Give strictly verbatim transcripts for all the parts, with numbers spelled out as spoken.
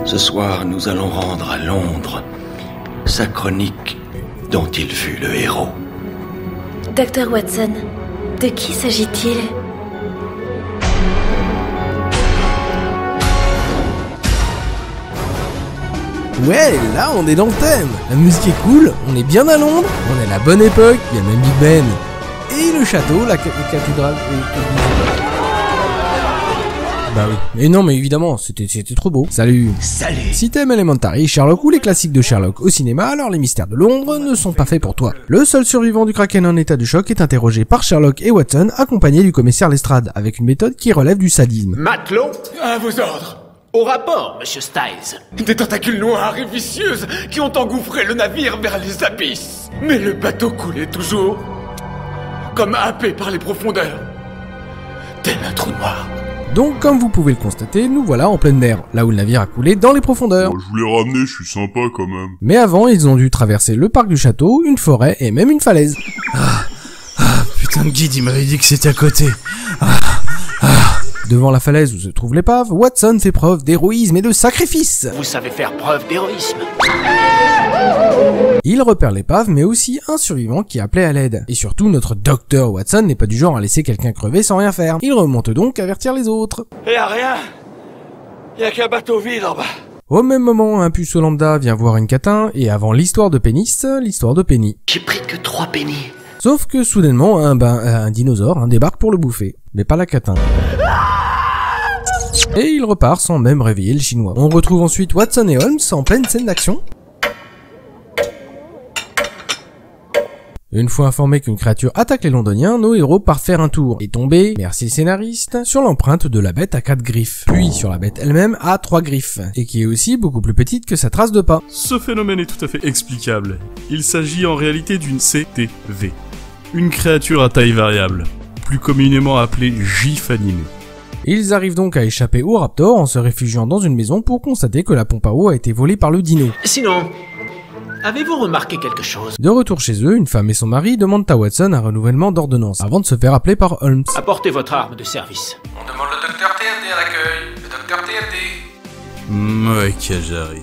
Ce soir, nous allons rendre à Londres sa chronique dont il fut le héros. Docteur Watson, de qui s'agit-il? Ouais, là on est dans le thème. La musique est cool, on est bien à Londres, on est à la bonne époque, il y a même Big Ben. Et le château, la ca cathédrale... Euh, bah oui. Mais non, mais évidemment, c'était c'était trop beau. Salut. Salut. Si t'aimes Elementary, Sherlock ou les classiques de Sherlock au cinéma, alors les mystères de Londres ne sont pas faits pour toi. Le seul survivant du Kraken en état de choc est interrogé par Sherlock et Watson, accompagné du commissaire Lestrade, avec une méthode qui relève du sadisme. Matelot, à vos ordres. Au rapport, monsieur Styles. Des tentacules noires et vicieuses qui ont engouffré le navire vers les abysses. Mais le bateau coulait toujours, comme happé par les profondeurs, tel un trou noir. Donc, comme vous pouvez le constater, nous voilà en pleine mer, là où le navire a coulé dans les profondeurs. Bah, je vous l'ai ramené, je suis sympa quand même. Mais avant, ils ont dû traverser le parc du château, une forêt et même une falaise. Ah, ah putain de guide, il m'avait dit que c'était à côté. Ah, ah. Devant la falaise où se trouve l'épave, Watson fait preuve d'héroïsme et de sacrifice. Vous savez faire preuve d'héroïsme. Il repère l'épave, mais aussi un survivant qui appelait à l'aide. Et surtout, notre docteur Watson n'est pas du genre à laisser quelqu'un crever sans rien faire. Il remonte donc avertir les autres. Et à rien, y a qu'un bateau vide en bas. Au même moment, un puceau lambda vient voir une catin, et avant l'histoire de pénis, l'histoire de Penny. J'ai pris que trois pennies. Sauf que soudainement, un, ben, un dinosaure hein, débarque pour le bouffer. Mais pas la catin. Et il repart sans même réveiller le chinois. On retrouve ensuite Watson et Holmes en pleine scène d'action. Une fois informés qu'une créature attaque les londoniens, nos héros partent faire un tour et tomber, merci le scénariste, sur l'empreinte de la bête à quatre griffes, puis sur la bête elle-même à trois griffes, et qui est aussi beaucoup plus petite que sa trace de pas. Ce phénomène est tout à fait explicable. Il s'agit en réalité d'une C T V, une créature à taille variable, plus communément appelée gif animé. Ils arrivent donc à échapper au Raptor en se réfugiant dans une maison pour constater que la pompe à eau a été volée par le dino. Sinon, avez-vous remarqué quelque chose? De retour chez eux, une femme et son mari demandent à Watson un renouvellement d'ordonnance, avant de se faire appeler par Holmes. Apportez votre arme de service. On demande le docteur T F D à l'accueil. Le docteur T F D. Mmh, ouais, que j'arrive.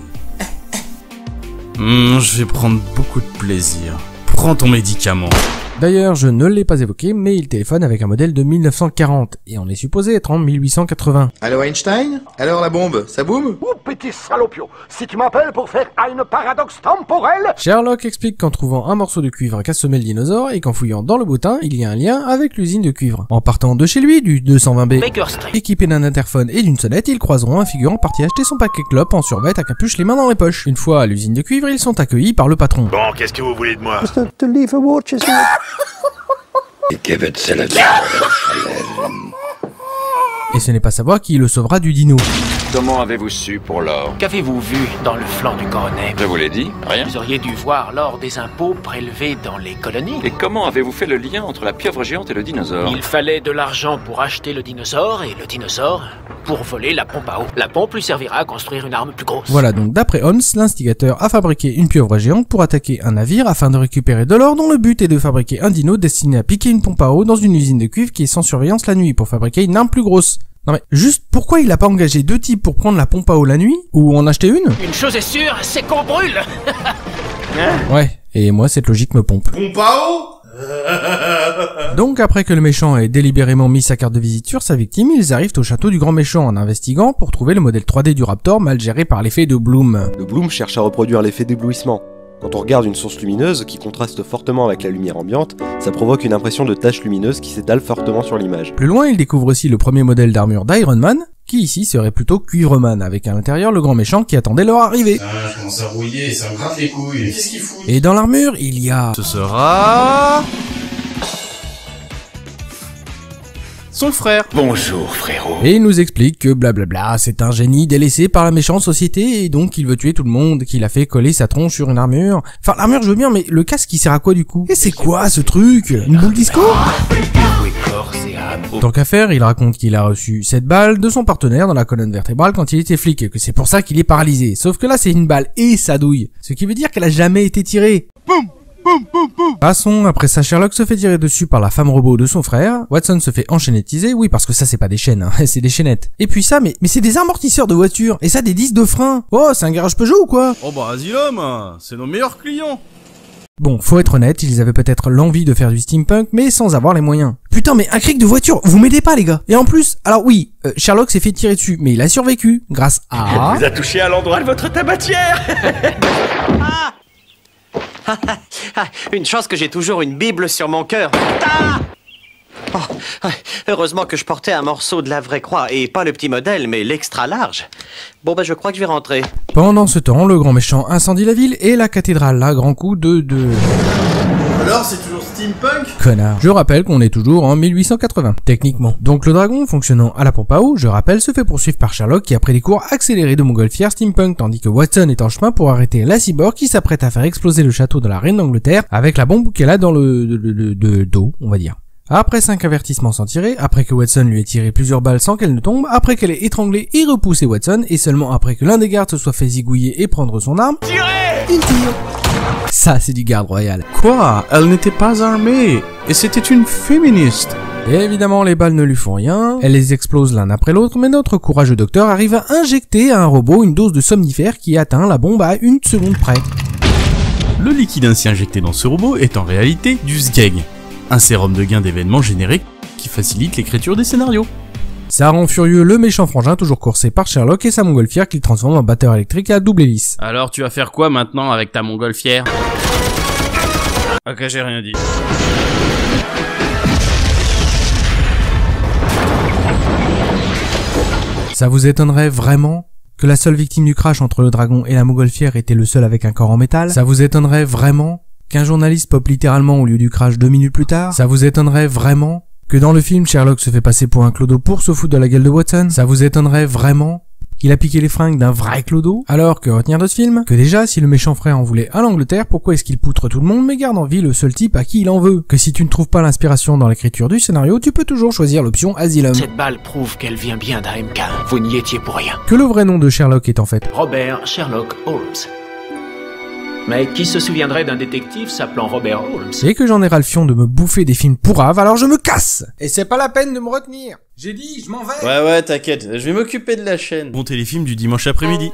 Mmh, je vais prendre beaucoup de plaisir. Prends ton médicament. D'ailleurs, je ne l'ai pas évoqué, mais il téléphone avec un modèle de mille neuf cent quarante, et on est supposé être en mille huit cent quatre-vingts. Allô Einstein? Alors la bombe, ça boum? Oh petit salopio, si tu m'appelles pour faire une paradoxe temporelle... Sherlock explique qu'en trouvant un morceau de cuivre qu'a semé le dinosaure, et qu'en fouillant dans le bottin, il y a un lien avec l'usine de cuivre. En partant de chez lui, du deux cent vingt B, équipé d'un interphone et d'une sonnette, ils croiseront un figurant parti acheter son paquet clope en survêt à capuche les mains dans les poches. Une fois à l'usine de cuivre, ils sont accueillis par le patron. Bon, qu'est-ce que vous voulez de moi? To leave a watch is... Et ce n'est pas savoir qui le sauvera du dino. Comment avez-vous su pour l'or? Qu'avez-vous vu dans le flanc du coronet? Je vous l'ai dit, rien. Vous auriez dû voir l'or des impôts prélevés dans les colonies. Et comment avez-vous fait le lien entre la pieuvre géante et le dinosaure? Il fallait de l'argent pour acheter le dinosaure et le dinosaure pour voler la pompe à eau. La pompe lui servira à construire une arme plus grosse. Voilà donc d'après Holmes, l'instigateur a fabriqué une pieuvre géante pour attaquer un navire afin de récupérer de l'or dont le but est de fabriquer un dino destiné à piquer une pompe à eau dans une usine de cuivre qui est sans surveillance la nuit pour fabriquer une arme plus grosse. Non mais, juste pourquoi il a pas engagé deux types pour prendre la pompe à eau la nuit? Ou en acheter une? Une chose est sûre, c'est qu'on brûle. Ouais, et moi cette logique me pompe. Pompe à eau? Donc après que le méchant ait délibérément mis sa carte de visite sur sa victime, ils arrivent au château du grand méchant en investiguant pour trouver le modèle trois D du Raptor mal géré par l'effet de Bloom. Le Bloom cherche à reproduire l'effet d'éblouissement. Quand on regarde une source lumineuse qui contraste fortement avec la lumière ambiante, ça provoque une impression de tache lumineuse qui s'étale fortement sur l'image. Plus loin, il découvre aussi le premier modèle d'armure d'Iron Man, qui ici serait plutôt Cuivreman, avec à l'intérieur le grand méchant qui attendait leur arrivée. Ah, je commence à rouiller, ça me gratte les couilles. Qu'est-ce qu'il fout? Et dans l'armure, il y a... Ce sera... son frère. Bonjour frérot. Et il nous explique que blablabla, c'est un génie délaissé par la méchante société et donc il veut tuer tout le monde, qu'il a fait coller sa tronche sur une armure. Enfin l'armure je veux bien, mais le casque il sert à quoi du coup? Et c'est quoi ce truc? Une boule disco? Tant qu'à faire, il raconte qu'il a reçu cette balle de son partenaire dans la colonne vertébrale quand il était flic et que c'est pour ça qu'il est paralysé. Sauf que là c'est une balle et ça douille. Ce qui veut dire qu'elle a jamais été tirée. Boum! Passons, après ça Sherlock se fait tirer dessus par la femme robot de son frère, Watson se fait enchaînetiser, oui parce que ça c'est pas des chaînes, hein, c'est des chaînettes. Et puis ça, mais, mais c'est des amortisseurs de voiture, et ça des disques de frein. Oh, c'est un garage Peugeot ou quoi? Oh bah Asylum, c'est nos meilleurs clients. Bon, faut être honnête, ils avaient peut-être l'envie de faire du steampunk, mais sans avoir les moyens. Putain, mais un cric de voiture, vous m'aidez pas les gars. Et en plus, alors oui, euh, Sherlock s'est fait tirer dessus, mais il a survécu, grâce à... Elle vous a touché à l'endroit de votre tabatière. Ah, une chance que j'ai toujours une Bible sur mon cœur. Ah oh, heureusement que je portais un morceau de la vraie croix, et pas le petit modèle, mais l'extra large. Bon bah je crois que je vais rentrer. Pendant ce temps, le grand méchant incendie la ville et la cathédrale à grands coups de... de... Alors c'est toujours steampunk? Connard. Je rappelle qu'on est toujours en mille huit cent quatre-vingts, techniquement. Donc le dragon, fonctionnant à la pompe à eau, je rappelle, se fait poursuivre par Sherlock qui a pris des cours accélérés de montgolfière steampunk, tandis que Watson est en chemin pour arrêter la cyborg qui s'apprête à faire exploser le château de la reine d'Angleterre avec la bombe qu'elle a dans le... de, de, de, dos, on va dire. Après cinq avertissements sans tirer, après que Watson lui ait tiré plusieurs balles sans qu'elle ne tombe, après qu'elle ait étranglé et repoussé Watson, et seulement après que l'un des gardes se soit fait zigouiller et prendre son arme, tirez, il tire. Ça, c'est du garde royal. Quoi? Elle n'était pas armée, et c'était une féministe. Et évidemment, les balles ne lui font rien, elle les explose l'un après l'autre, mais notre courageux docteur arrive à injecter à un robot une dose de somnifère qui atteint la bombe à une seconde près. Le liquide ainsi injecté dans ce robot est en réalité du S G E G, un sérum de gain d'événements générique qui facilite l'écriture des scénarios. Ça rend furieux le méchant frangin toujours coursé par Sherlock et sa montgolfière qu'il transforme en batteur électrique à double hélice. Alors tu vas faire quoi maintenant avec ta montgolfière? Ok, j'ai rien dit. Ça vous étonnerait vraiment que la seule victime du crash entre le dragon et la montgolfière était le seul avec un corps en métal? Ça vous étonnerait vraiment qu'un journaliste pop littéralement au lieu du crash deux minutes plus tard? Ça vous étonnerait vraiment que dans le film Sherlock se fait passer pour un clodo pour se foutre de la gueule de Watson? Ça vous étonnerait vraiment qu'il a piqué les fringues d'un vrai clodo? Alors que retenir de ce film, que déjà si le méchant frère en voulait à l'Angleterre, pourquoi est-ce qu'il poutre tout le monde mais garde en vie le seul type à qui il en veut? Que si tu ne trouves pas l'inspiration dans l'écriture du scénario, tu peux toujours choisir l'option Asylum. Cette balle prouve qu'elle vient bien d'A M K, vous n'y étiez pour rien. Que le vrai nom de Sherlock est en fait Robert Sherlock Holmes. Mais qui se souviendrait d'un détective s'appelant Robert Holmes? Et que j'en ai ras le fion de me bouffer des films pourraves, alors je me casse. Et c'est pas la peine de me retenir. J'ai dit, je m'en vais. Ouais ouais, t'inquiète, je vais m'occuper de la chaîne. Bon téléfilm du dimanche après-midi.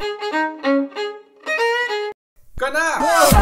Connard!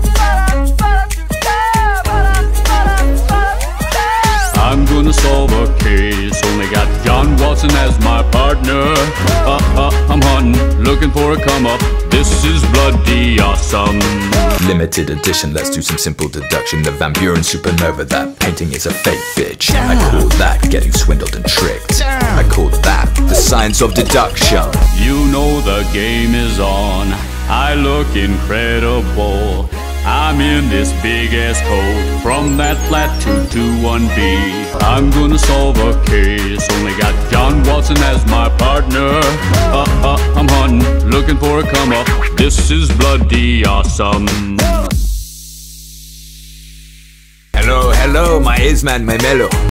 I'm gonna solve a case, only got John Watson as my partner. Uh, uh, I'm hunting, looking for a come-up, this is bloody awesome. Limited edition, let's do some simple deduction. The Van Buren Supernova, that painting is a fake bitch. I call that getting swindled and tricked. I call that the science of deduction. You know the game is on, I look incredible. I'm in this big-ass coat, from that flat two two one B. I'm gonna solve a case, only got John Watson as my partner. Uh, uh, I'm hunting, looking for a come-up, this is bloody awesome. Hello, hello, my Isman, my mellow.